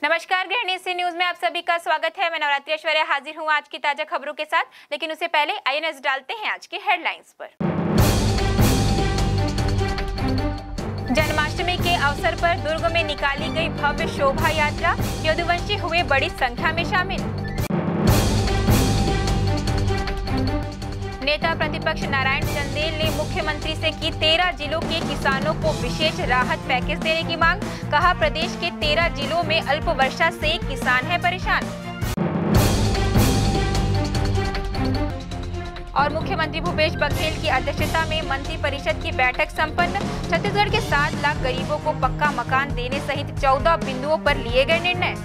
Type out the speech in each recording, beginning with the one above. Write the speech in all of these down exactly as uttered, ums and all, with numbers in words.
नमस्कार, गृहिणी सी न्यूज में आप सभी का स्वागत है। मैं नवरात्रि ऐश्वर्या हाजिर हूँ आज की ताजा खबरों के साथ, लेकिन उससे पहले आइए नजर डालते हैं आज की हेडलाइंस पर। जन्माष्टमी के अवसर पर दुर्ग में निकाली गई भव्य शोभा यात्रा, यदुवंशी हुए बड़ी संख्या में शामिल। नेता प्रतिपक्ष नारायण चंदेल ने मुख्यमंत्री से की तेरह जिलों के किसानों को विशेष राहत पैकेज देने की मांग। कहा, प्रदेश के तेरह जिलों में अल्प वर्षा से किसान है परेशान। और मुख्यमंत्री भूपेश बघेल की अध्यक्षता में मंत्री परिषद की बैठक संपन्न। छत्तीसगढ़ के सात लाख गरीबों को पक्का मकान देने सहित चौदह बिंदुओं पर लिए गए निर्णय।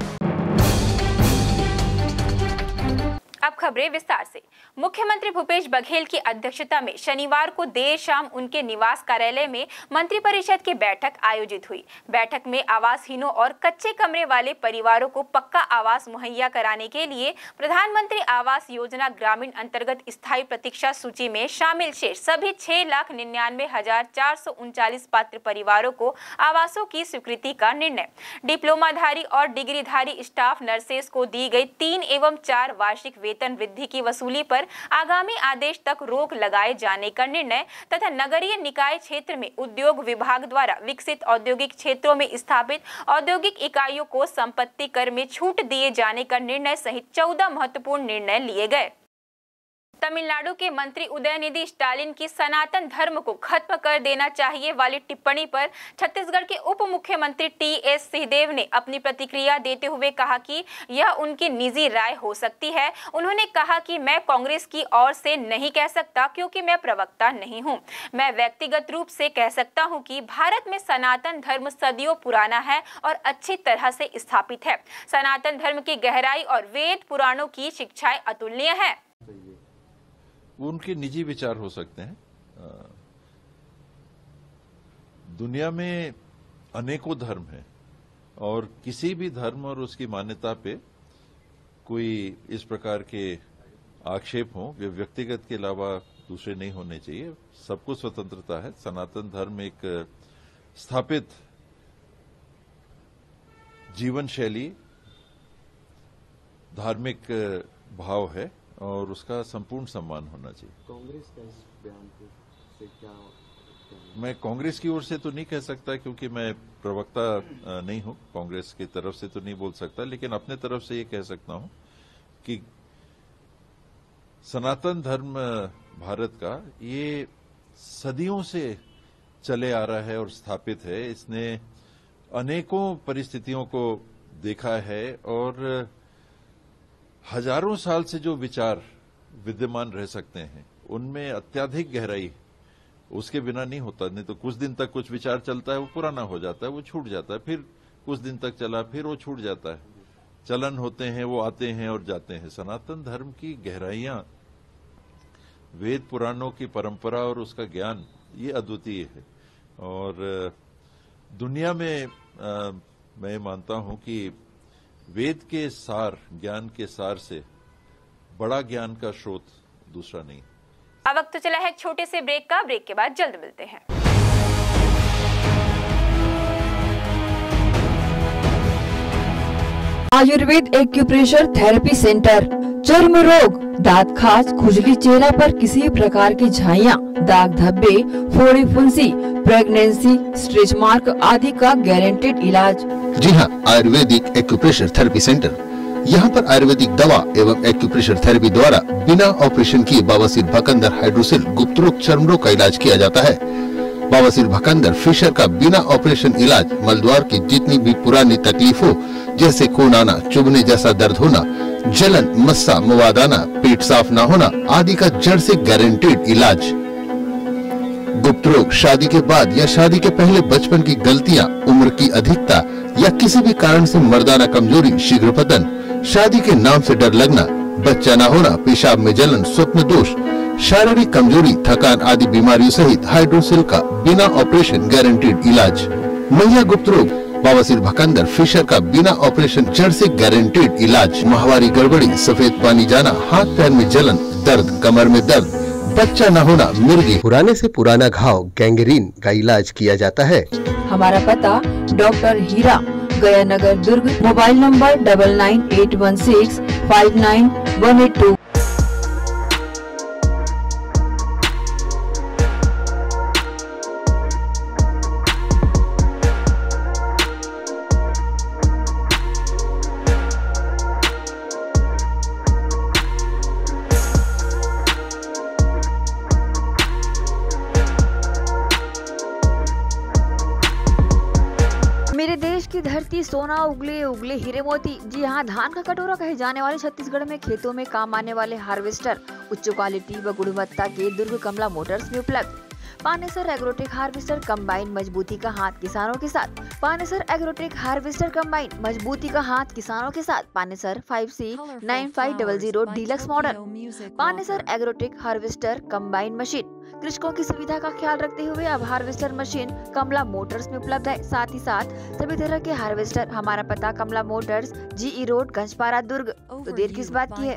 अब खबरें विस्तार से। मुख्यमंत्री भूपेश बघेल की अध्यक्षता में शनिवार को देर शाम उनके निवास कार्यालय में मंत्रिपरिषद की बैठक आयोजित हुई। बैठक में आवासहीनों और कच्चे कमरे वाले परिवारों को पक्का आवास मुहैया कराने के लिए प्रधानमंत्री आवास योजना ग्रामीण अंतर्गत स्थायी प्रतीक्षा सूची में शामिल शेष सभी छह लाख निन्यानवे हजार चार सौ उनचालीस पात्र परिवारों को आवासों की स्वीकृति का निर्णय। डिप्लोमाधारी और डिग्रीधारी स्टाफ नर्सेस को दी गई तीन एवं चार वार्षिक वेतन वृद्धि की वसूली पर आगामी आदेश तक रोक लगाए जाने का निर्णय तथा नगरीय निकाय क्षेत्र में उद्योग विभाग द्वारा विकसित औद्योगिक क्षेत्रों में स्थापित औद्योगिक इकाइयों को संपत्ति कर में छूट दिए जाने का निर्णय सहित चौदह महत्वपूर्ण निर्णय लिए गए। तमिलनाडु के मंत्री उदयनिधि स्टालिन की सनातन धर्म को खत्म कर देना चाहिए वाली टिप्पणी पर छत्तीसगढ़ के उप मुख्यमंत्री टी एस सिंहदेव ने अपनी प्रतिक्रिया देते हुए कहा कि यह उनकी निजी राय हो सकती है। उन्होंने कहा कि मैं कांग्रेस की ओर से नहीं कह सकता क्योंकि मैं प्रवक्ता नहीं हूं। मैं व्यक्तिगत रूप से कह सकता हूं कि भारत में सनातन धर्म सदियों पुराना है और अच्छी तरह से स्थापित है। सनातन धर्म की गहराई और वेद पुराणों की शिक्षाएं अतुलनीय है। वो उनके निजी विचार हो सकते हैं। दुनिया में अनेकों धर्म हैं और किसी भी धर्म और उसकी मान्यता पे कोई इस प्रकार के आक्षेप हो वे व्यक्तिगत के अलावा दूसरे नहीं होने चाहिए। सबको स्वतंत्रता है। सनातन धर्म एक स्थापित जीवन शैली, धार्मिक भाव है और उसका संपूर्ण सम्मान होना चाहिए। कांग्रेस का इस बयान से क्या, क्या मैं कांग्रेस की ओर से तो नहीं कह सकता क्योंकि मैं प्रवक्ता नहीं हूं, कांग्रेस की तरफ से तो नहीं बोल सकता, लेकिन अपने तरफ से ये कह सकता हूं कि सनातन धर्म भारत का ये सदियों से चले आ रहा है और स्थापित है। इसने अनेकों परिस्थितियों को देखा है और हजारों साल से जो विचार विद्यमान रह सकते हैं उनमें अत्यधिक गहराई उसके बिना नहीं होता। नहीं तो कुछ दिन तक कुछ विचार चलता है, वो पुराना हो जाता है, वो छूट जाता है, फिर कुछ दिन तक चला, फिर वो छूट जाता है। चलन होते हैं, वो आते हैं और जाते हैं। सनातन धर्म की गहराइयां, वेद पुराणों की परंपरा और उसका ज्ञान ये अद्वितीय है। और दुनिया में आ, मैं मानता हूं कि वेद के सार, ज्ञान के सार से बड़ा ज्ञान का स्रोत दूसरा नहीं। अब वक्त तो चला है छोटे से ब्रेक का। ब्रेक के बाद जल्द मिलते हैं। Ayurveda acupressure therapy centre. चर्म रोग, दांत खाज, खुजली, चेहरा पर किसी प्रकार की झाइयाँ, दाग धब्बे, फोड़ी फुंसी, प्रेगनेंसी, स्ट्रेच मार्क आदि का गारंटेड इलाज। जी हाँ, आयुर्वेदिक एक्यूप्रेशर थेरेपी सेंटर। यहाँ पर आयुर्वेदिक दवा एवं एक्यूप्रेशर थेरेपी द्वारा बिना ऑपरेशन किए बवासीर, भकंदर, हाइड्रोसिल, गुप्त रोग, चर्म रोग का इलाज किया जाता है। बवासीर, भकंदर, फिशर का बिना ऑपरेशन इलाज मलद्वार की जितनी भी पुरानी तकलीफ हो, जैसे खून आना, चुभने जैसा दर्द होना, जलन, मस्सा, मवाद आना, पेट साफ न होना आदि का जड़ से गारंटेड इलाज। गुप्त रोग, शादी के बाद या शादी के पहले बचपन की गलतियां, उम्र की अधिकता या किसी भी कारण से मर्दाना कमजोरी, शीघ्र पतन, शादी के नाम से डर लगना, बच्चा न होना, पेशाब में जलन, स्वप्न दोष, शारीरिक कमजोरी, थकान आदि बीमारियों सहित हाइड्रोसिल का बिना ऑपरेशन गारंटेड इलाज। महिला गुप्त रोग, बवासीर, भकंदर, फिशर का बिना ऑपरेशन जड़ से गारंटेड इलाज। माहवारी गड़बड़ी, सफेद पानी जाना, हाथ पैर में जलन, दर्द, कमर में दर्द, बच्चा न होना, मिर्गी, पुराने से पुराना घाव, गैंग्रीन का इलाज किया जाता है। हमारा पता doctor Hira, Gaya Nagar Durg. Mobile number double nine eight one six five nine one eight two. मेरे देश की धरती सोना उगले उगले हीरे मोती। जी हाँ, धान का कटोरा कहे जाने वाले छत्तीसगढ़ में खेतों में काम आने वाले हार्वेस्टर उच्च क्वालिटी व गुणवत्ता के दुर्ग कमला मोटर्स में उपलब्ध। पानेसर एग्रोटेक हार्वेस्टर कंबाइन मजबूती का हाथ किसानों के साथ। पानेसर एग्रोटेक हार्वेस्टर कंबाइन मजबूती का हाथ किसानों के साथ। Panesar five C nine five double zero deluxe model. Panesar Agrotech harvester combine machine कृषकों की सुविधा का ख्याल रखते हुए अब हार्वेस्टर मशीन कमला मोटर्स में उपलब्ध है। साथ ही साथ सभी तरह के हार्वेस्टर। हमारा पता Kamla motors, GE road, Ganjpara, Durg. तो देर किस बात की है।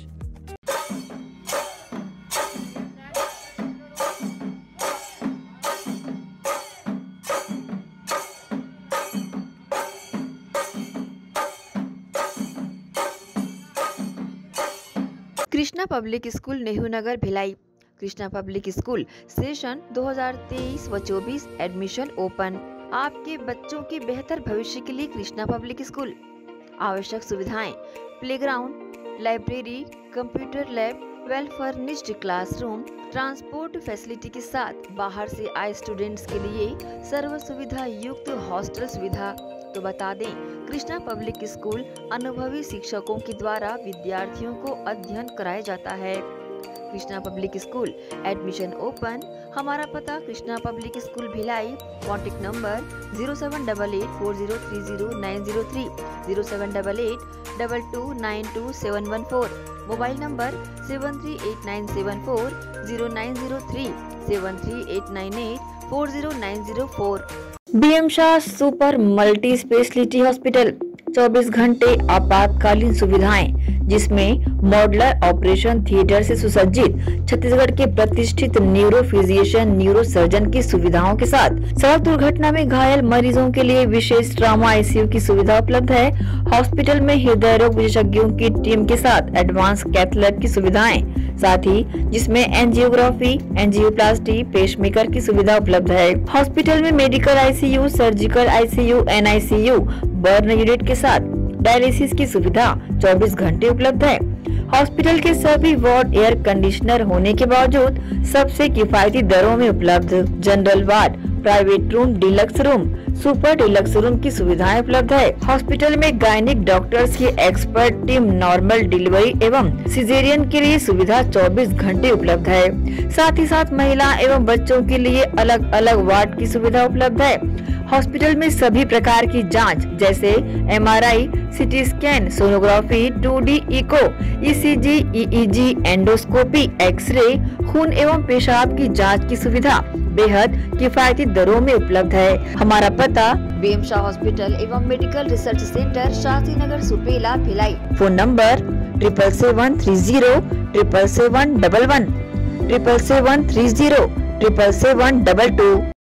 Krishna public school Nehru Nagar Bhilai. Krishna public school session दो हज़ार तेईस व चौबीस एडमिशन ओपन। आपके बच्चों के बेहतर भविष्य के लिए कृष्णा पब्लिक स्कूल। आवश्यक सुविधाएं playground, library, computer lab, well furnished classroom, transport facility के साथ बाहर से आए स्टूडेंट्स के लिए सर्व सुविधा युक्त हॉस्टल सुविधा। तो बता दें, कृष्णा पब्लिक स्कूल अनुभवी शिक्षकों के द्वारा विद्यार्थियों को अध्ययन कराया जाता है। Krishna public school admission open. हमारा पता Krishna public school Bhilai. Contact number zero seven double eight four zero three zero nine zero three, zero seven double eight double two nine two seven one four. Mobile number seven three eight nine seven four zero nine zero three, seven three eight nine eight four zero nine zero four. BM Shah super multi speciality hospital. चौबीस घंटे आपातकालीन सुविधाएं, जिसमें modeller operation theatre से सुसज्जित छत्तीसगढ़ के प्रतिष्ठित neuro physician neuro surgeon की सुविधाओं के साथ सड़क दुर्घटना में घायल मरीजों के लिए विशेष ट्रॉमा आईसीयू की सुविधा उपलब्ध है। हॉस्पिटल में हृदय रोग विशेषज्ञों की टीम के साथ एडवांस कैथ लैब की सुविधाएं, साथ ही जिसमें एंजियोग्राफी, एंजियोप्लास्टी, पेसमेकर की सुविधा उपलब्ध है। हॉस्पिटल में medical ICU, surgical ICU, NICU, burn unit के साथ डायलिसिस की सुविधा चौबीस घंटे उपलब्ध है। हॉस्पिटल के सभी वार्ड एयर कंडीशनर होने के बावजूद सबसे किफायती दरों में उपलब्ध। General ward, private room, deluxe room, super deluxe room की सुविधाएं उपलब्ध है। हॉस्पिटल में गायनिक डॉक्टर्स की एक्सपर्ट टीम नॉर्मल डिलीवरी एवं सिजेरियन के लिए सुविधा चौबीस घंटे उपलब्ध है। साथ ही साथ महिला एवं बच्चों के लिए अलग अलग वार्ड की सुविधा उपलब्ध है। हॉस्पिटल में सभी प्रकार की जांच जैसे MRI, CT scan, sonography, two D echo, ECG, EEG, endoscopy, xray, खून एवं पेशाब की जांच की सुविधा बेहद किफायती दरों में उपलब्ध है। हमारा पता बीएम शाह हॉस्पिटल एवं medical research centre, Shastri Nagar, Supela, Bhilai. Phone number triple seven three zero triple seven double one, triple seven three zero triple seven double two.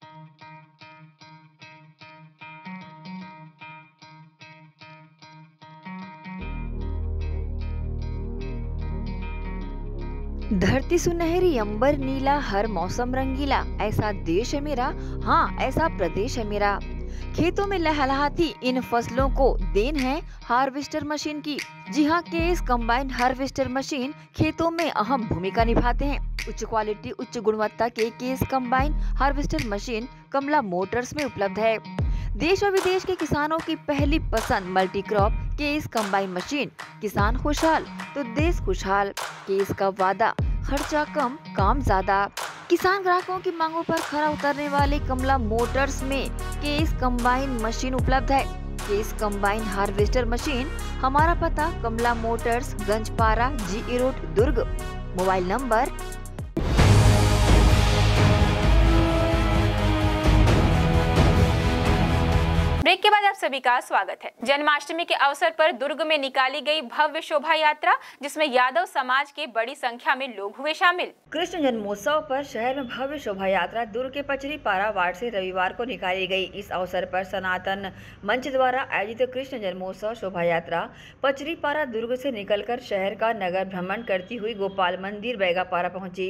धरती सुनहरी, अंबर नीला, हर मौसम रंगीला, ऐसा देश है मेरा, हाँ ऐसा प्रदेश है मेरा। खेतों में लहलहाती इन फसलों को देन है हार्वेस्टर मशीन की। जी हाँ, केएस कंबाइन हार्वेस्टर मशीन खेतों में अहम भूमिका निभाते हैं। उच्च क्वालिटी, उच्च गुणवत्ता के KS combine harvester machine Kamla motors में उपलब्ध है। देश और विदेश के किसानों की पहली पसंद multi crop KS combine machine. किसान खुशहाल तो देश खुशहाल। केएस का वादा, खर्चा कम, काम ज्यादा। किसान ग्राहकों की मांगों पर खरा उतरने वाले कमला मोटर्स में केएस कंबाइन मशीन उपलब्ध है। KS combine harvester machine. हमारा पता Kamla motors, Ganjpara, GE road, Durg. Mobile number break के बाद आप सभी का स्वागत है। जन्माष्टमी के अवसर पर दुर्ग में निकाली गई भव्य शोभा यात्रा, जिसमें यादव समाज के बड़ी संख्या में लोग हुए शामिल। कृष्ण जन्मोत्सव पर शहर में भव्य शोभा यात्रा दुर्ग के पचरी पारा वार्ड से रविवार को निकाली गई। इस अवसर पर सनातन मंच द्वारा आयोजित कृष्ण जन्मोत्सव शोभा यात्रा पचरी पारा दुर्ग से निकलकर शहर का नगर भ्रमण करती हुई गोपाल मंदिर बैगापारा पहुंची।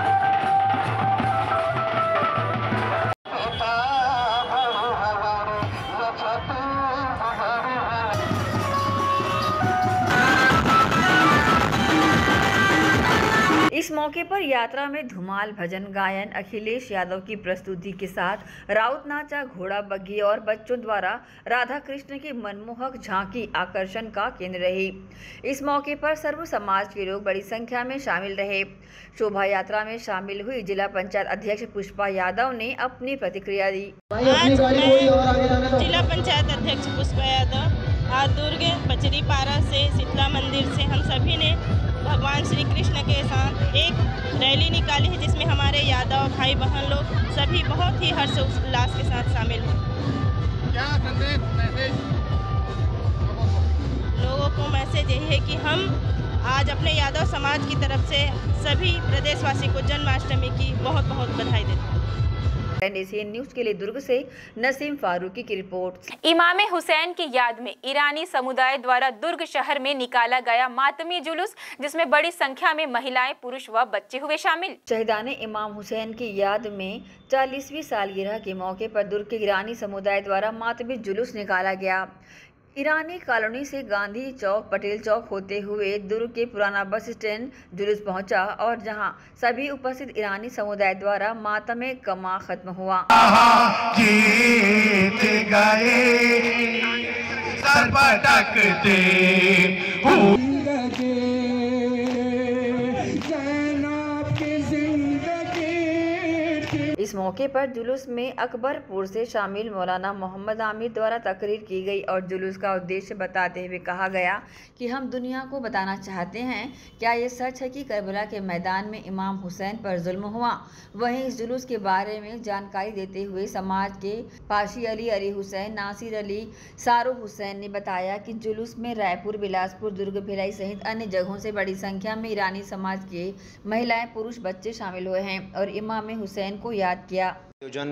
इस मौके पर यात्रा में धुमाल भजन गायन अखिलेश यादव की प्रस्तुति के साथ राउत नाचा, घोड़ा बग्घी और बच्चों द्वारा राधा कृष्ण की मनमोहक झांकी आकर्षण का केंद्र रही। इस मौके पर सर्व समाज के लोग बड़ी संख्या में शामिल रहे। शोभा यात्रा में शामिल हुई जिला पंचायत अध्यक्ष पुष्पा यादव ने अपनी प्रतिक्रिया दी। आज मैं जिला पंचायत अध्यक्ष पुष्पा यादव आज दुर्ग पचरी पारा से शीतला मंदिर से हम सभी ने भगवान श्री कृष्ण के साथ एक रैली निकाली है, जिसमें हमारे यादव भाई बहन लोग सभी बहुत ही हर्ष उल्लास के साथ शामिल हैं। क्या संदेश मैसेज लोगों को मैसेज यही है कि हम आज अपने यादव समाज की तरफ से सभी प्रदेशवासी को जन्माष्टमी की बहुत बहुत बधाई देते हैं। एनडीसीएन न्यूज के लिए दुर्ग से नसीम फारूकी की रिपोर्ट। इमाम हुसैन की याद में ईरानी समुदाय द्वारा दुर्ग शहर में निकाला गया मातमी जुलूस, जिसमें बड़ी संख्या में महिलाएं, पुरुष व बच्चे हुए शामिल। शहीदाने इमाम हुसैन की याद में चालीसवीं सालगिरह के मौके पर दुर्ग के ईरानी समुदाय द्वारा मातमी जुलूस निकाला गया। ईरानी कॉलोनी से गांधी चौक, पटेल चौक होते हुए दुर्ग के पुराना बस स्टैंड जुलूस पहुंचा और जहां सभी उपस्थित ईरानी समुदाय द्वारा मातमे कमा खत्म हुआ। गीत गाए सर पटकते इस मौके पर जुलूस में अकबरपुर से शामिल मौलाना मोहम्मद आमिर द्वारा तकरीर की गई और जुलूस का उद्देश्य बताते हुए कहा गया कि हम दुनिया को बताना चाहते हैं, क्या ये सच है कि करबला के मैदान में इमाम हुसैन पर जुल्म हुआ। वहीं इस जुलूस के बारे में जानकारी देते हुए समाज के पाशी अली, अली हुसैन, नासिर अली, सारूक हुसैन ने बताया कि जुलूस में रायपुर, बिलासपुर, दुर्ग, भिलाई सहित अन्य जगहों से बड़ी संख्या में ईरानी समाज के महिलाएं, पुरुष, बच्चे शामिल हुए हैं और इमाम हुसैन को याद किया। आयोजन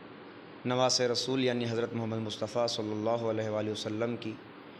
नवासे रसूल यानी हज़रत मोहम्मद मुस्तफ़ा सल्लल्लाहु अलैहि वसल्लम की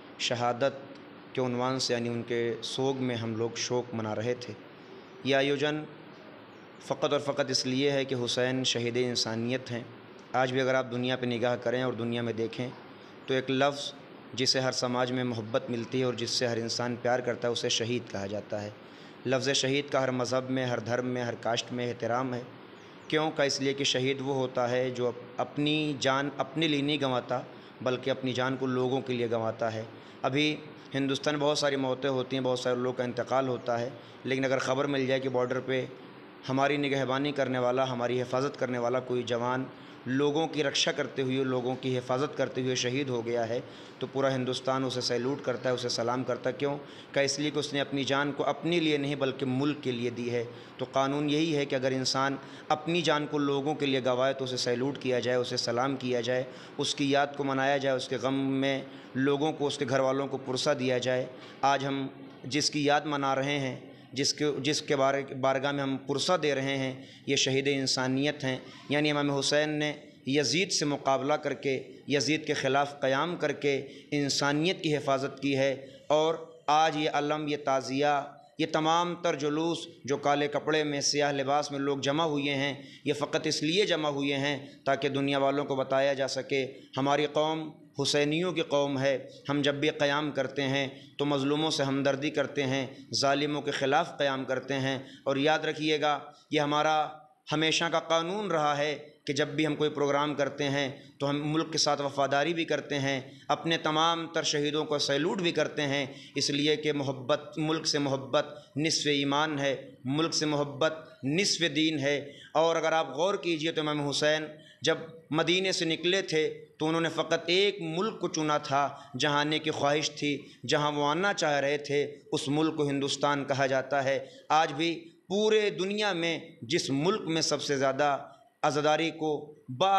शहादत के उन्वान से यानी उनके सोग में हम लोग शोक मना रहे थे। यह आयोजन फ़कत और फ़कत इसलिए है कि हुसैन शहीद इंसानियत हैं। आज भी अगर आप दुनिया पर निगाह करें और दुनिया में देखें तो एक लफ्ज़ जिसे हर समाज में मोहब्बत मिलती है और जिससे हर इंसान प्यार करता है, उसे शहीद कहा जाता है। लफ्ज़ शहीद का हर मज़हब में, हर धर्म में, हर कास्ट में एहतराम है। क्यों का? इसलिए कि शहीद वो होता है जो अपनी जान अपने लिए नहीं गंवाता, बल्कि अपनी जान को लोगों के लिए गंवाता है। अभी हिंदुस्तान बहुत सारी मौतें होती हैं, बहुत सारे लोगों का इंतकाल होता है, लेकिन अगर ख़बर मिल जाए कि बॉर्डर पे हमारी निगहबानी करने वाला, हमारी हिफाजत करने वाला कोई जवान लोगों की रक्षा करते हुए, लोगों की हिफाजत करते हुए शहीद हो गया है, तो पूरा हिंदुस्तान उसे सैल्यूट करता है, उसे सलाम करता है। क्यों का? इसलिए कि उसने अपनी जान को अपने लिए नहीं बल्कि मुल्क के लिए दी है। तो कानून यही है कि अगर इंसान अपनी जान को लोगों के लिए गंवाए तो उसे सैल्यूट किया जाए, उसे सलाम किया जाए, उसकी याद को मनाया जाए, उसके गम में लोगों को, उसके घर वालों को पुरसा दिया जाए। आज हम जिसकी याद मना रहे हैं, जिसके जिसके बारे बारगाह में हम पुरसा दे रहे हैं, ये शहीद इंसानियत हैं। यानी इमाम हुसैन ने यजीद से मुकाबला करके, यजीद के ख़िलाफ़ क़याम करके इंसानियत की हिफाजत की है। और आज ये अलम, ये ताज़िया, ये तमाम तर जुलूस जो काले कपड़े में, सियाह लिबास में लोग जमा हुए हैं, ये फ़कत इसलिए जमा हुए हैं ताकि दुनिया वालों को बताया जा सके हमारी कौम हुसैनियों की कौम है। हम जब भी क़याम करते हैं तो मज़लूमों से हमदर्दी करते हैं, ज़ालिमों के ख़िलाफ़ क़याम करते हैं। और याद रखिएगा, ये हमारा हमेशा का कानून रहा है कि जब भी हम कोई प्रोग्राम करते हैं तो हम मुल्क के साथ वफ़ादारी भी करते हैं, अपने तमाम तर शहीदों को सैल्यूट भी करते हैं, इसलिए कि मोहब्बत, मुल्क से मोहब्बत निस्फ़ ईमान है, मुल्क से मोहब्बत निस्फ़ दीन है। और अगर आप गौर कीजिए तो इमाम हुसैन जब मदीने से निकले थे तो उन्होंने फ़कत एक मुल्क को चुना था जहाँ आने की ख्वाहिश थी, जहाँ वो आना चाह रहे थे, उस मुल्क को हिंदुस्तान कहा जाता है। आज भी पूरे दुनिया में जिस मुल्क में सबसे ज़्यादा आज़ादारी को बा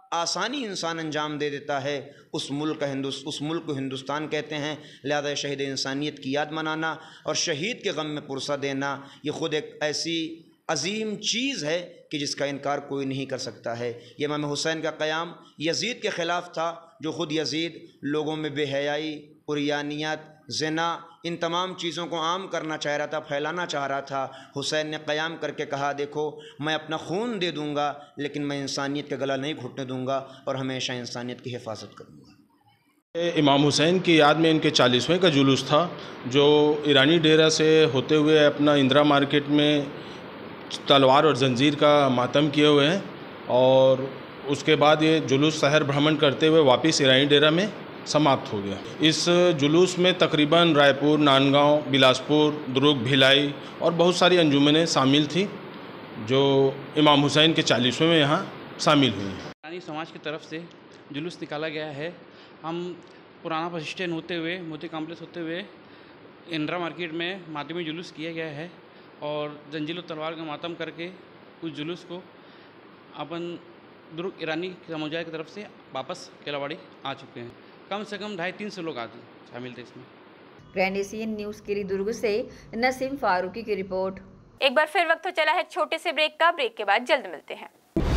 आसानी इंसान अंजाम दे देता है, उस मुल्क हिंदुस उस मुल्क को हिंदुस्तान कहते हैं। लिहाजा शहीद इंसानियत की याद मनाना और शहीद के गम में पुरसा देना, ये ख़ुद एक ऐसी अजीम चीज़ है कि जिसका इनकार कोई नहीं कर सकता है। ये इमाम हुसैन का क़याम यजीद के ख़िलाफ़ था, जो ख़ुद यजीद लोगों में बेहयाई, उरियानियत, ज़िना, इन तमाम चीज़ों को आम करना चाह रहा था, फैलाना चाह रहा था। हुसैन ने क़याम करके कहा, देखो मैं अपना खून दे दूँगा लेकिन मैं इंसानियत का गला नहीं घुटने दूँगा और हमेशा इंसानियत की हिफाजत करूँगा। इमाम हुसैन की याद में इनके चालीसवें का जुलूस था, जो ईरानी डेरा से होते हुए अपना इंदिरा मार्केट में तलवार और जंजीर का मातम किए हुए हैं, और उसके बाद ये जुलूस शहर भ्रमण करते हुए वापस ईरानी डेरा में समाप्त हो गया। इस जुलूस में तकरीबन रायपुर, नांदगांव, बिलासपुर, दुर्ग, भिलाई और बहुत सारी अंजुमनें शामिल थी, जो इमाम हुसैन के चालीसवें में यहाँ शामिल हुई। ईरानी समाज की तरफ से जुलूस निकाला गया है। हम पुराना बस स्टैंड होते हुए, मोती कॉम्प्लेक्स होते हुए इंदिरा मार्केट में मातमी जुलूस किया गया है, और जंजीर और तलवार का मातम करके उस जुलूस को अपन दुर्ग ईरानी समुदाय की तरफ से वापस केलावाड़ी आ चुके हैं। कम से कम ढाई तीन सौ लोग आते शामिल थे इसमें। ग्रैंड एशियन न्यूज़ के लिए दुर्ग से नसीम फारूकी की रिपोर्ट। एक बार फिर वक्त हो चला है छोटे से ब्रेक का। ब्रेक के बाद जल्द मिलते हैं।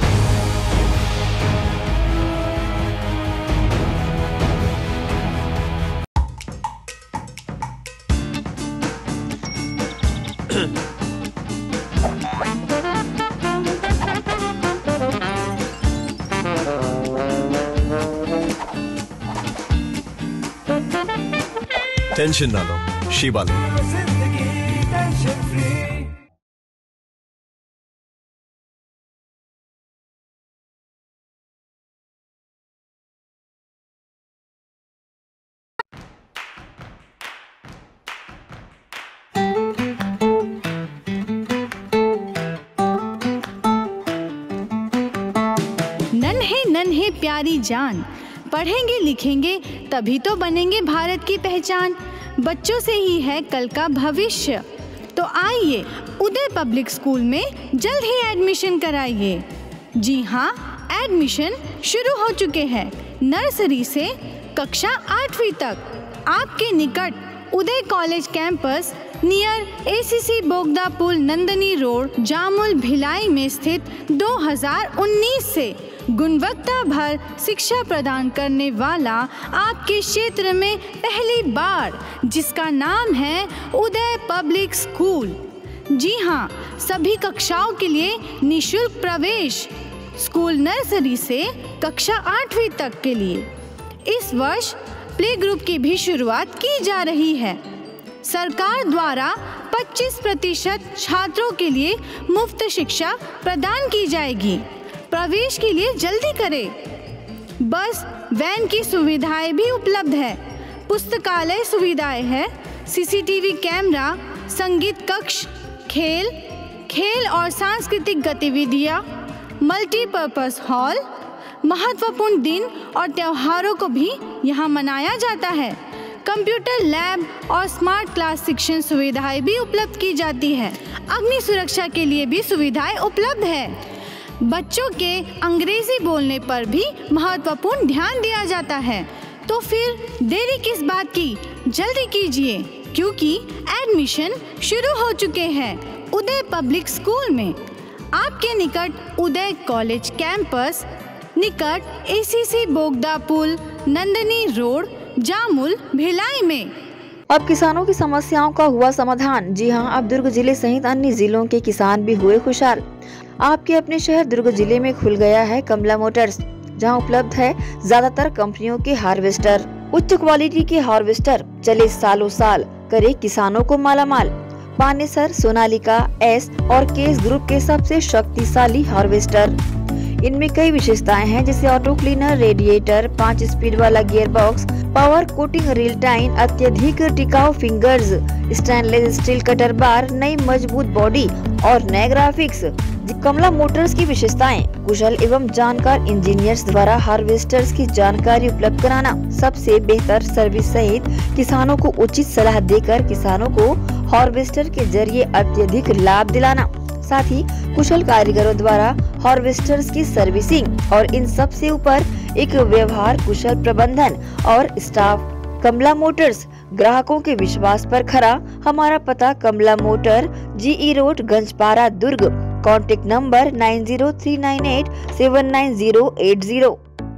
टेंशन ना लो, शीबा लो। नन्हे नन्हे प्यारी जान, पढ़ेंगे लिखेंगे तभी तो बनेंगे भारत की पहचान। बच्चों से ही है कल का भविष्य, तो आइए उदय पब्लिक स्कूल में जल्द ही एडमिशन कराइए। जी हाँ, एडमिशन शुरू हो चुके हैं। नर्सरी से कक्षा आठवीं तक आपके निकट Uday college campus near ACC Bogda पुल, नंदनी रोड, जामुल, भिलाई में स्थित दो हज़ार उन्नीस से गुणवत्ता भर शिक्षा प्रदान करने वाला आपके क्षेत्र में पहली बार, जिसका नाम है उदय पब्लिक स्कूल। जी हाँ, सभी कक्षाओं के लिए निशुल्क प्रवेश। स्कूल नर्सरी से कक्षा आठवीं तक के लिए इस वर्ष प्ले ग्रुप की भी शुरुआत की जा रही है। सरकार द्वारा पच्चीस प्रतिशत छात्रों के लिए मुफ्त शिक्षा प्रदान की जाएगी। प्रवेश के लिए जल्दी करें। बस वैन की सुविधाएं भी उपलब्ध है। पुस्तकालय सुविधाएं है, सीसीटीवी कैमरा, संगीत कक्ष, खेल खेल और सांस्कृतिक गतिविधियां, मल्टीपर्पज हॉल। महत्वपूर्ण दिन और त्योहारों को भी यहाँ मनाया जाता है। कंप्यूटर लैब और स्मार्ट क्लास शिक्षण सुविधाएं भी उपलब्ध की जाती है। अग्नि सुरक्षा के लिए भी सुविधाएं उपलब्ध है। बच्चों के अंग्रेजी बोलने पर भी महत्वपूर्ण ध्यान दिया जाता है। तो फिर देरी किस बात की, जल्दी कीजिए, क्योंकि एडमिशन शुरू हो चुके हैं उदय पब्लिक स्कूल में। आपके निकट उदय कॉलेज कैंपस निकट एसीसी बोगदा पुल, नंदनी रोड, जामुल, भिलाई में। अब किसानों की समस्याओं का हुआ समाधान। जी हां, अब दुर्ग जिले सहित अन्य जिलों के किसान भी हुए खुशहाल। आपके अपने शहर दुर्ग जिले में खुल गया है कमला मोटर्स, जहां उपलब्ध है ज्यादातर कंपनियों के हार्वेस्टर। उच्च क्वालिटी के हार्वेस्टर चले सालों साल, करे किसानों को मालामाल। पानेसर, सोनालिका, एस और केस ग्रुप के सबसे शक्तिशाली हार्वेस्टर। इनमें कई विशेषताएं हैं, जैसे ऑटो क्लीनर, रेडिएटर, पाँच स्पीड वाला gear box, power coating reel time, अत्यधिक टिकाऊ fingers, stainless steel cutter bar, नई मजबूत बॉडी और नए ग्राफिक्स। कमला मोटर्स की विशेषताएं: कुशल एवं जानकार इंजीनियर्स द्वारा हार्वेस्टर्स की जानकारी उपलब्ध कराना, सबसे बेहतर सर्विस सहित किसानों को उचित सलाह देकर किसानों को हार्वेस्टर के जरिए अत्यधिक लाभ दिलाना, साथ ही कुशल कारीगरों द्वारा हार्वेस्टर्स की सर्विसिंग और इन सब से ऊपर एक व्यवहार कुशल प्रबंधन और स्टाफ। कमला मोटर्स, ग्राहकों के विश्वास पर खरा। हमारा पता Kamla motor, GE road, Ganjpara, Durg. Contact number nine zero three nine eight seven nine zero eight zero.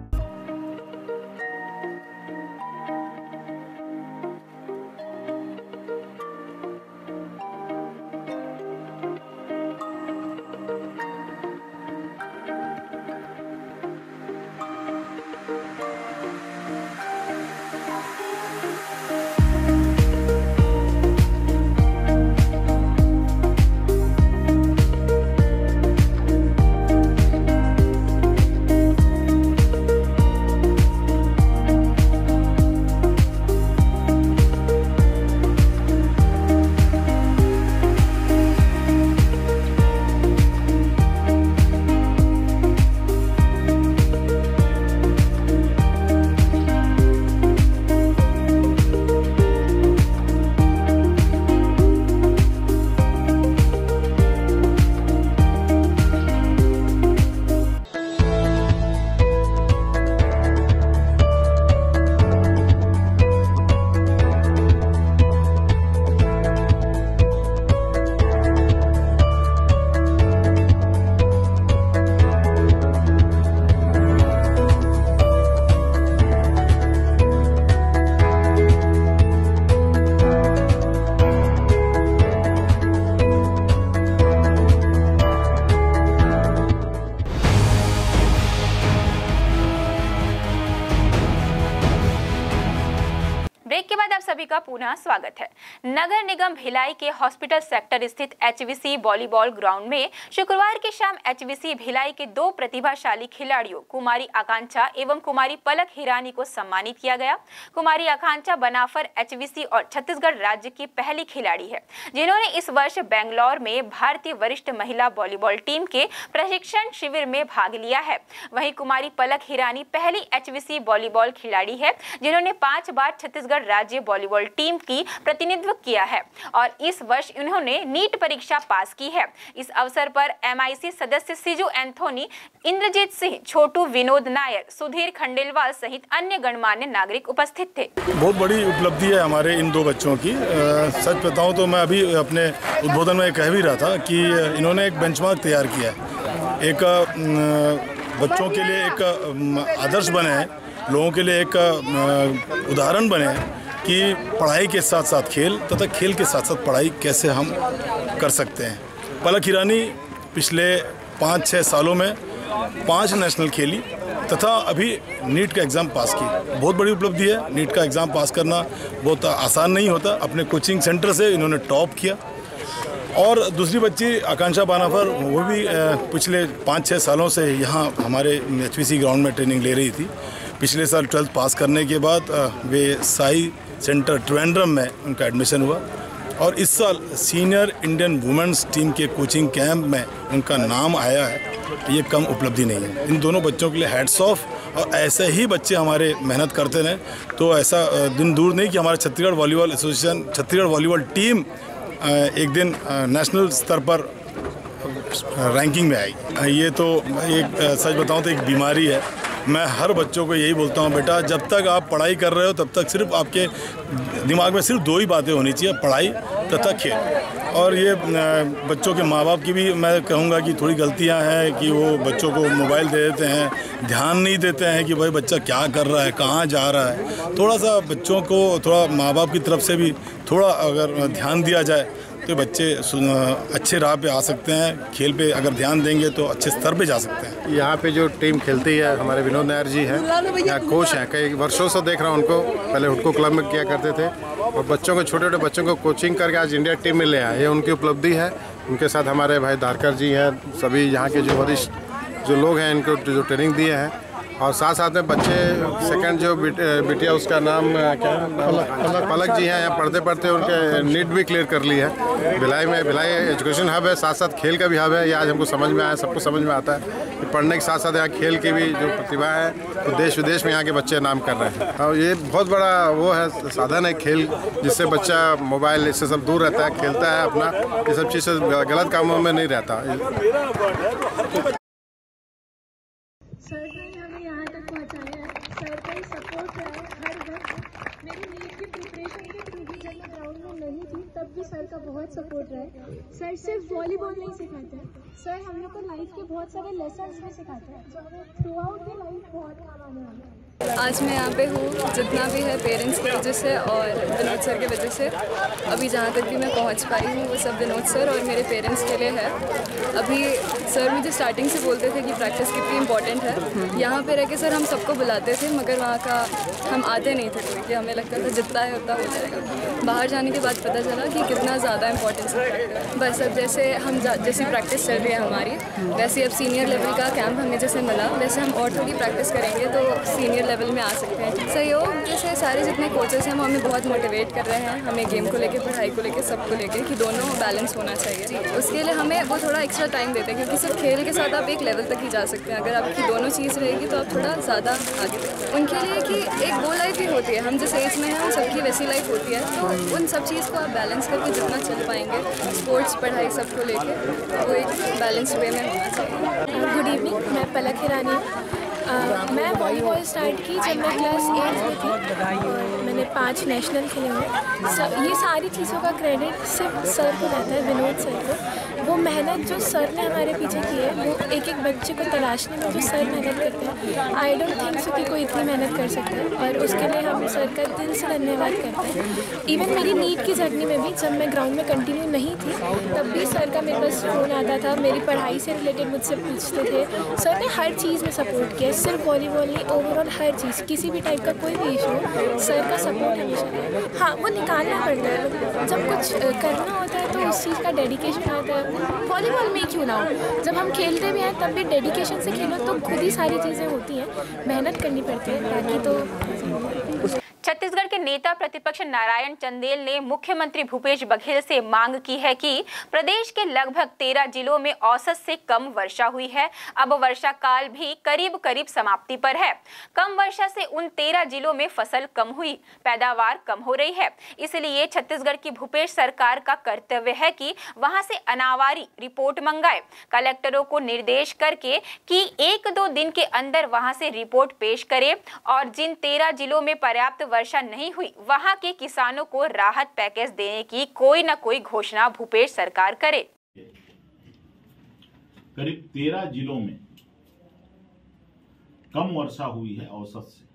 Break के बाद आप सभी का पुनः स्वागत है। नगर निगम भिलाई के हॉस्पिटल सेक्टर स्थित एचवीसी वॉलीबॉल ग्राउंड में शुक्रवार की शाम एचवीसी भिलाई के दो प्रतिभाशाली खिलाड़ियों कुमारी आकांक्षा एवं कुमारी पलक हिरानी को सम्मानित किया गया। कुमारी आकांक्षा बनाफर एचवीसी और छत्तीसगढ़ राज्य की पहली खिलाड़ी है जिन्होंने इस वर्ष बेंगलौर में भारतीय वरिष्ठ महिला वॉलीबॉल टीम के प्रशिक्षण शिविर में भाग लिया है। वहीं कुमारी पलक हिरानी पहली एचवीसी वॉलीबॉल खिलाड़ी है जिन्होंने पांच बार छत्तीसगढ़ राज्य वॉलीबॉल टीम की प्रतिनिधित्व किया है और इस वर्ष उन्होंने नीट परीक्षा पास की है। इस अवसर पर एमआईसी सदस्य सिजू एंथोनी, इंद्रजीत सिंह, छोटू, विनोद नायर, सुधीर खंडेलवाल सहित अन्य गणमान्य नागरिक उपस्थित थे। बहुत बड़ी उपलब्धि है हमारे इन दो बच्चों की। आ, सच बताऊं तो मैं अभी अपने उद्बोधन में कह भी रहा था कि इन्होंने एक बेंचमार्क तैयार किया है। एक बच्चों के लिए एक आदर्श बने हैं, लोगों के लिए एक उदाहरण बने हैं कि पढ़ाई के साथ साथ खेल तथा खेल के साथ साथ पढ़ाई कैसे हम कर सकते हैं। पलक हिरानी पिछले पाँच छः सालों में पांच नेशनल खेली तथा अभी नीट का एग्ज़ाम पास की। बहुत बड़ी उपलब्धि है। नीट का एग्ज़ाम पास करना बहुत आसान नहीं होता। अपने कोचिंग सेंटर से इन्होंने टॉप किया। और दूसरी बच्ची आकांक्षा बानाफर, वो भी पिछले पाँच छः सालों से यहाँ हमारे एचवीसी ग्राउंड में ट्रेनिंग ले रही थी। पिछले साल ट्वेल्थ पास करने के बाद वे साई सेंटर ट्रिवेंड्रम में उनका एडमिशन हुआ और इस साल सीनियर इंडियन वुमेन्स टीम के कोचिंग कैंप में उनका नाम आया है। ये कम उपलब्धि नहीं है। इन दोनों बच्चों के लिए हैट्स ऑफ। और ऐसे ही बच्चे हमारे मेहनत करते रहें तो ऐसा दिन दूर नहीं कि हमारे Chhattisgarh volleyball association, Chhattisgarh volleyball team एक दिन नेशनल स्तर पर रैंकिंग में आई। ये तो एक सच बताऊं तो एक बीमारी है। मैं हर बच्चों को यही बोलता हूँ, बेटा जब तक आप पढ़ाई कर रहे हो तब तक सिर्फ आपके दिमाग में सिर्फ दो ही बातें होनी चाहिए, पढ़ाई तथा खेल। और ये बच्चों के माँ बाप की भी मैं कहूँगा कि थोड़ी गलतियाँ हैं कि वो बच्चों को मोबाइल दे देते हैं, ध्यान नहीं देते हैं कि भाई बच्चा क्या कर रहा है, कहाँ जा रहा है। थोड़ा सा बच्चों को थोड़ा माँ बाप की तरफ से भी थोड़ा अगर ध्यान दिया जाए तो बच्चे अच्छे राह पे आ सकते हैं। खेल पे अगर ध्यान देंगे तो अच्छे स्तर पे जा सकते हैं। यहाँ पे जो टीम खेलती है, हमारे विनोद नायर जी हैं, यहाँ कोच हैं। कई वर्षों से देख रहा हूँ उनको, पहले हुडको क्लब में किया करते थे और बच्चों को, छोटे छोटे बच्चों को कोचिंग करके आज इंडिया टीम में ले आए। ये उनकी उपलब्धि है। उनके साथ हमारे भाई धारकर जी हैं, सभी यहाँ के जो वरिष्ठ जो लोग हैं इनको जो ट्रेनिंग दिए हैं। और साथ साथ में बच्चे सेकंड जो बिटिया उसका नाम क्या है, पलक पलक जी हैं, यहाँ पढ़ते पढ़ते उनके नीट भी क्लियर कर ली है। भिलाई में भिलाई एजुकेशन हब है, साथ साथ खेल का भी हब है। ये आज हमको समझ में आया, सबको समझ में आता है कि पढ़ने के साथ साथ यहाँ खेल की भी जो प्रतिभा है तो देश विदेश में यहाँ के बच्चे नाम कर रहे हैं। और ये बहुत बड़ा वो है साधन है खेल, जिससे बच्चा मोबाइल इससे सब दूर रहता है, खेलता है अपना, ये सब चीज़ से गलत कामों में नहीं रहता। सर ने हमें यहाँ तक पहुँचाया है, सर का ही सपोर्ट रहा है हर वक्त। मेरी नीट की प्रिपरेशन के थ्रू भी जब मैं ग्राउंड में नहीं थी तब भी सर का बहुत सपोर्ट रहा है। सर सिर्फ वॉलीबॉल नहीं सिखाते हैं, सर हम लोग को लाइफ के बहुत सारे लेसन्स भी सिखाते हैं जो हमें थ्रू आउट दी लाइफ बहुत काम आने वाला है। आज मैं यहाँ पे हूँ जितना भी है पेरेंट्स की वजह से और विनोद सर की वजह से। अभी जहाँ तक भी मैं पहुँच पाई हूँ वो सब विनोद सर और मेरे पेरेंट्स के लिए है। अभी सर मुझे स्टार्टिंग से बोलते थे कि प्रैक्टिस कितनी इंपॉर्टेंट है। यहाँ पे रह के सर हम सबको बुलाते थे मगर वहाँ का हम आते नहीं थे कोई, कि हमें लगता था जितना है उतना हो जाएगा। बाहर जाने के बाद पता चला कि कितना ज़्यादा इंपॉर्टेंस है। बस अब जैसे हम जैसी प्रैक्टिस चल रही है हमारी, वैसे अब सीनियर लेवल का कैंप हमें जैसे मिला, वैसे हम और थोड़ी प्रैक्टिस करेंगे तो सीनियर लेवल में आ सकते हैं। सहयोग जैसे सारे जितने कोचेस हैं वो हमें बहुत मोटिवेट कर रहे हैं, हमें गेम को लेके, पढ़ाई को लेके, सबको लेके कि दोनों बैलेंस होना चाहिए। उसके लिए हमें वो थोड़ा एक्स्ट्रा टाइम देते हैं क्योंकि सिर्फ खेल के साथ आप एक लेवल तक ही जा सकते हैं। अगर आपकी दोनों चीज़ रहेगी तो आप थोड़ा ज़्यादा आगे बढ़ते हैं। उनके लिए कि एक वो लाइफ भी होती है, हम जिस एज में हैं उन सबकी वैसी लाइफ होती है, तो उन सब चीज़ को आप बैलेंस करके जितना चल पाएंगे, स्पोर्ट्स पढ़ाई सबको लेके, वो एक बैलेंस वे में होना चाहिए। गुड इवनिंग, मैं पलक हिरानी। Uh, मैं वॉलीबॉल स्टार्ट की जब मैं क्लास एट में थी और मैंने पांच नेशनल खेले हुए। ये सारी चीज़ों का क्रेडिट सिर्फ सर को जाता है, विनोद सर को। वो मेहनत जो सर ने हमारे पीछे की है, वो एक एक बच्चे को तलाशने में जो सर मेहनत करते हैं, आई डोंट थिंक सो कि कोई इतनी मेहनत कर सकता है और उसके लिए हम सर का दिल से धन्यवाद करते हैं। इवन मेरी नीट की जर्नी में भी जब मैं ग्राउंड में कंटिन्यू नहीं थी तब भी सर का मेरे पास फ़ोन आता था, मेरी पढ़ाई से रिलेटेड मुझसे पूछते थे। सर ने हर चीज़ में सपोर्ट किया, सिर्फ वॉलीबॉल नहीं, ओवरऑल हर चीज़, किसी भी टाइप का कोई भी इशू हो, सर का सपोर्ट हमेशा है। हाँ, वो निकालना पड़ता है, जब कुछ करना होता है तो उस चीज़ का डेडिकेशन आता है। वॉलीबॉल में क्यों ना हो, जब हम खेलते भी हैं तब भी डेडिकेशन से खेलो तो खुद ही सारी चीज़ें होती हैं, मेहनत करनी पड़ती है, बाकी तो। छत्तीसगढ़ के नेता प्रतिपक्ष नारायण चंदेल ने मुख्यमंत्री भूपेश बघेल से मांग की है कि प्रदेश के लगभग तेरह जिलों में औसत से कम वर्षा हुई है। अब वर्षा काल भी करीब करीब समाप्ति पर है। कम वर्षा से उन तेरह जिलों में फसल कम हुई, पैदावार कम हो रही है। इसलिए छत्तीसगढ़ की भूपेश सरकार का कर्तव्य है कि वहां से अनावारी रिपोर्ट मंगाए। कलेक्टरों को निर्देश करके कि एक दो दिन के अंदर वहां से रिपोर्ट पेश करे और जिन तेरह जिलों में पर्याप्त वर्षा नहीं हुई वहां के किसानों को राहत पैकेज देने की कोई न कोई घोषणा भूपेश सरकार करे। करीब तेरह जिलों में कम वर्षा हुई है औसत से।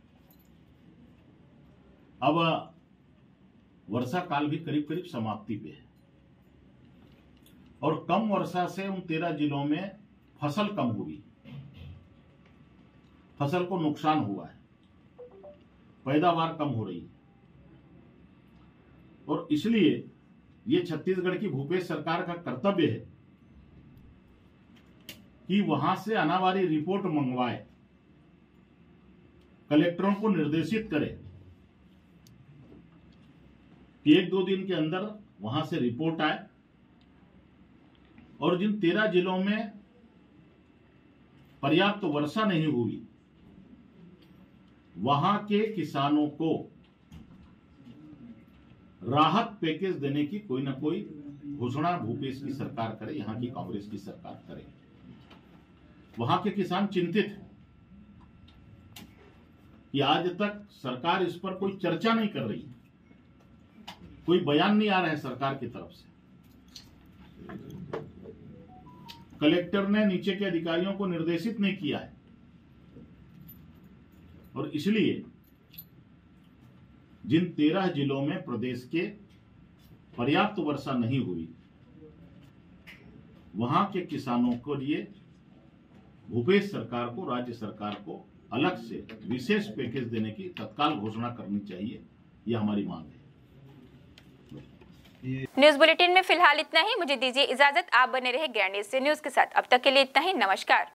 अब वर्षा काल भी करीब करीब समाप्ति पे है और कम वर्षा से उन तेरह जिलों में फसल कम हुई, फसल को नुकसान हुआ है, पैदावार कम हो रही है और इसलिए ये छत्तीसगढ़ की भूपेश सरकार का कर्तव्य है कि वहां से अनावारी रिपोर्ट मंगवाए, कलेक्टरों को निर्देशित करे कि एक दो दिन के अंदर वहां से रिपोर्ट आए और जिन तेरह जिलों में पर्याप्त वर्षा नहीं हुई वहां के किसानों को राहत पैकेज देने की कोई ना कोई घोषणा भूपेश की सरकार करे, यहां की कांग्रेस की सरकार करे। वहां के किसान चिंतित हैं कि आज तक सरकार इस पर कोई चर्चा नहीं कर रही, कोई बयान नहीं आ रहा है सरकार की तरफ से। कलेक्टर ने नीचे के अधिकारियों को निर्देशित नहीं किया है और इसलिए जिन तेरह जिलों में प्रदेश के पर्याप्त वर्षा नहीं हुई वहां के किसानों को लिए भूपेश सरकार को, राज्य सरकार को अलग से विशेष पैकेज देने की तत्काल घोषणा करनी चाहिए, यह हमारी मांग है। न्यूज बुलेटिन में फिलहाल इतना ही। मुझे दीजिए इजाजत। आप बने रहे ग्रैंड न्यूज से न्यूज के साथ। अब तक के लिए इतना ही। नमस्कार।